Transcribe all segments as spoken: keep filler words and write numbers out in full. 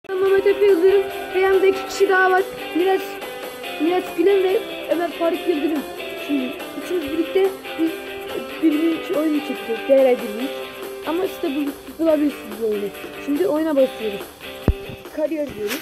Mehmet Efe Yıldırım ve yanımda iki kişi daha var. Miraç, Miraç Gülen ve Ömer Faruk Yıldırım. Şimdi üçümüz birlikte bir, bir, bir oyun çekeceğiz. Değerlendirmiş. Ama işte bu, bulabilirsiniz bu oyunu. Şimdi oyuna başlıyoruz. Kariyer diyoruz.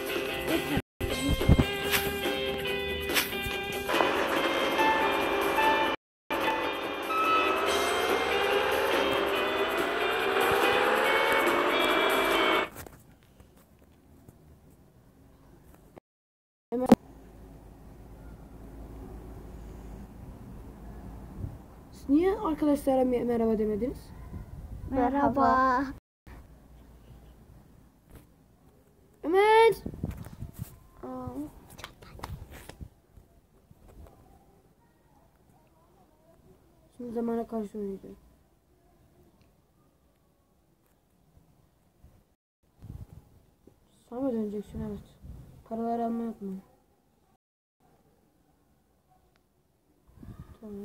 Niye arkadaşlara merhaba demediniz? Merhaba. Ömer. Şimdi zamana karşı oynayacağım. Sana mı döneceksin? Evet. Paraları almayı unutma. Tamam.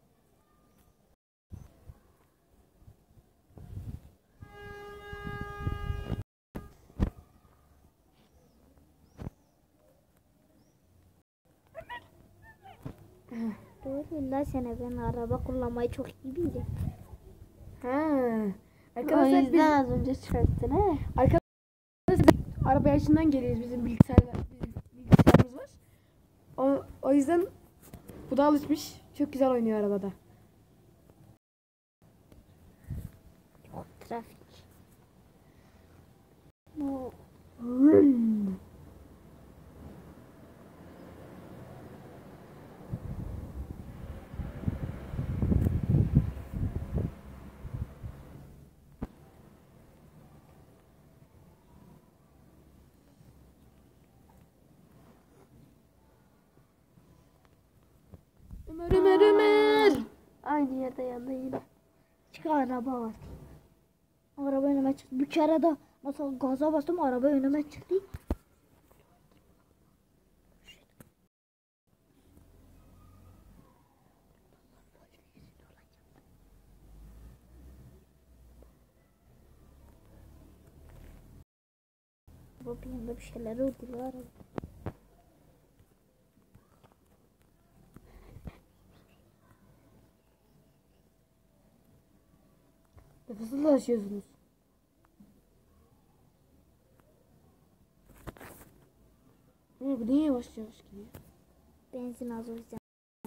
Doğru la sene ben araba kullanmayı çok iyi bilirim. Ha. O Arkadaşlar yüzden biz az önce çıkarttın he. arkadaşlar araba yaşından geliyoruz. Bizim bilgisayar bizim bilgisayarımız var. O, o yüzden bu da alışmış. Çok güzel oynuyor arabada. Yok trafik. No. Hmm. Ömer Ömer Ömer. Aynı yerde yanında yine. Çık araba var. Araba önüme çıktı. Bir kere de nasıl gaza bastım araba önüme çıktı. Bu bir yanda bir şeyler oldular. Nefesini taşıyorsunuz. Ne bu niye yavaş yavaş gidiyor? Benzin az o yüzden.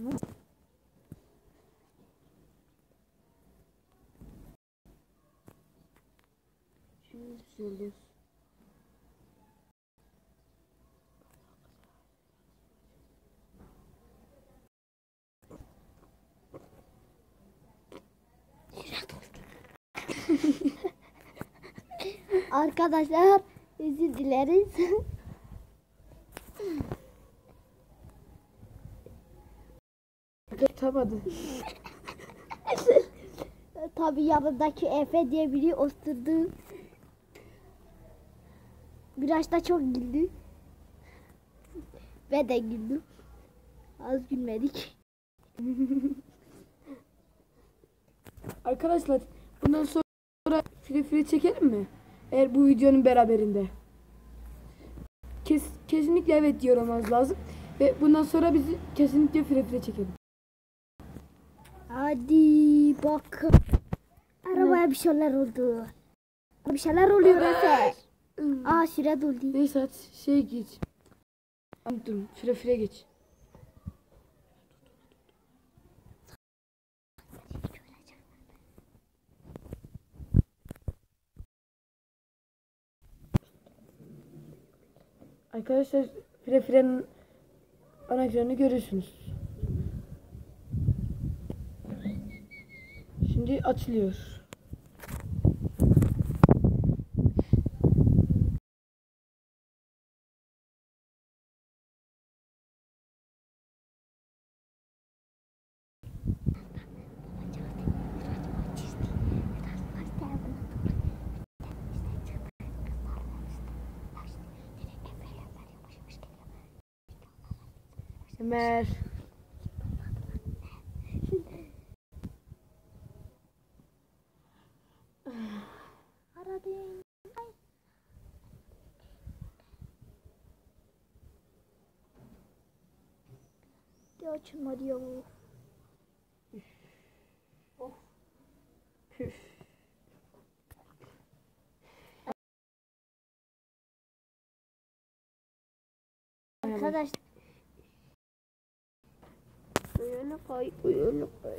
Şimdi söylüyoruz. Arkadaşlar özür dileriz. Tutamadı. Tabii yanındaki Efe diye biri osturdu. Biraz da çok güldü. Ben de güldüm. Az gülmedik. Arkadaşlar bundan sonra file file çekelim mi? Eğer bu videonun beraberinde. Kes, kesinlikle evet diyor olmanız lazım. Ve bundan sonra bizi kesinlikle file file çekelim. Hadi bak. Arabaya bir şeyler oldu. Bir şeyler oluyor Efe. Aa süre doldu. Neyse hadi şey geç. Dur file file geç. Arkadaşlar file filenin ana ekranını görüyorsunuz. Şimdi açılıyor. Ömer. Aradım. de açılmadı ya. Of. Püf. Arkadaş. Uyanık ay, uyanık ay.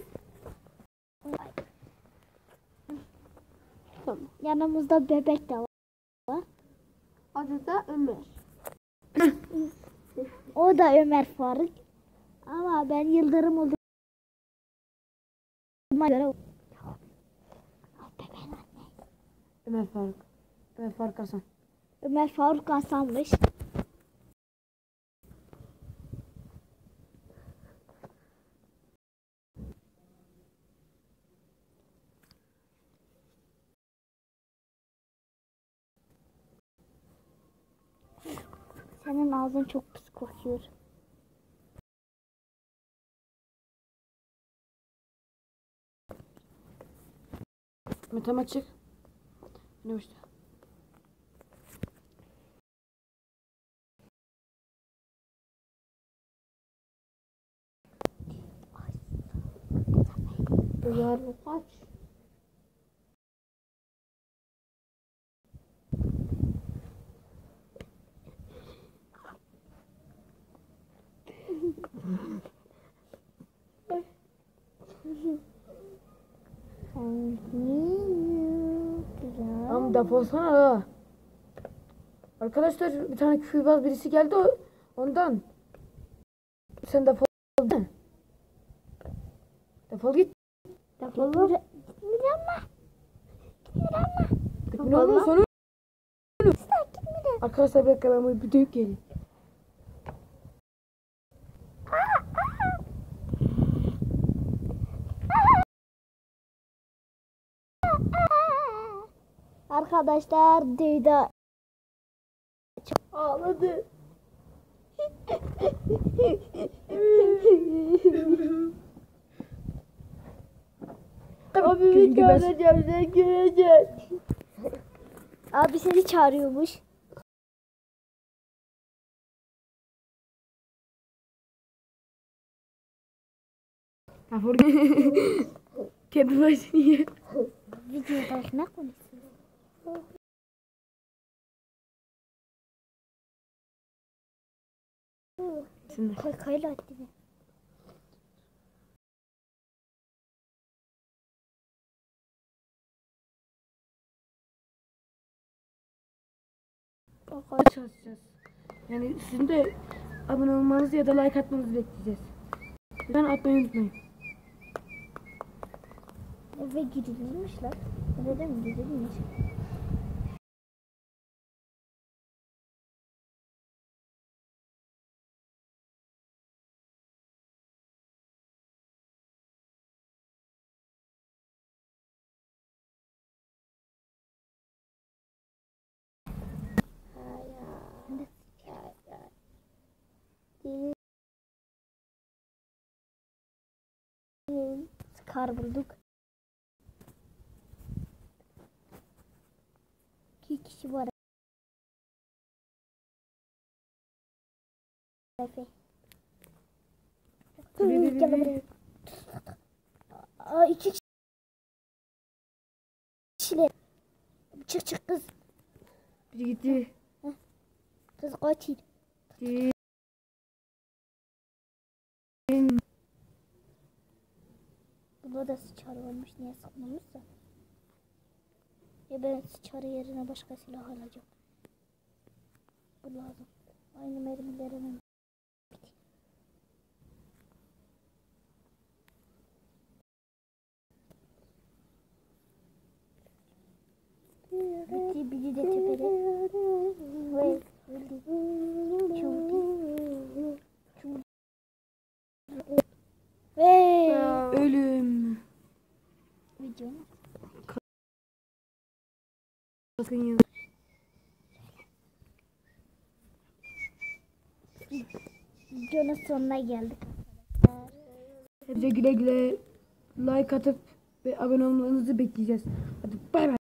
Tamam. Yanımızda bebek de var. Adı da Ömer. O da Ömer Faruk. Ama ben Yıldırım olduğuma göre Ömer Faruk. Ömer Faruk Hasan. Ömer Faruk Hasan'mış. Senin ağzın çok pis kokuyor. Matematik. Ne işte? Ömer kaç? Tamam defolsana ha. Arkadaşlar bir tane küfürbaz birisi geldi o ondan. Sen defol değil mi? Defol git. Defol lan. Gitmeyeceğim ben. Gitmeyeceğim ben. Gitmeyeceğim lan. Sonra arkadaşlar bir dakika ben bunu bir dövüp geleyim. Arkadaşlar düğde Ağladı. Abimi çağıracağım, sen göreceksin. abi seni çağırıyormuş. Kendi başını ye. Videoda ne konuşuyorsun? Kay kayla attı beni. Çalışacağız. Yani sizin de abone olmanızı ya da like atmanızı bekleyeceğiz. Lütfen atmayı unutmayın. Eve girilmiş lan. Eve de mi girilmiş? Kar bulduk. İki kişi var. Efe. Gel buraya. Aa, iki kişiler. Çık çık kız. Biri gitti. Kız kaçır. Gitti. Burada da sıçarı varmış. Niye sıkmamışsa? Ya ben sıçarı yerine başka silah alacağım. Bu lazım. Aynı mermilerim. Bitti, biri de tepede. Ve öldü. Çıldı. Çıldı. Ve Ölüm. video mu? Bakın ya. Videonun sonuna geldik. Hepinize güle güle like atıp ve abone olmanızı bekleyeceğiz. Hadi bay bay.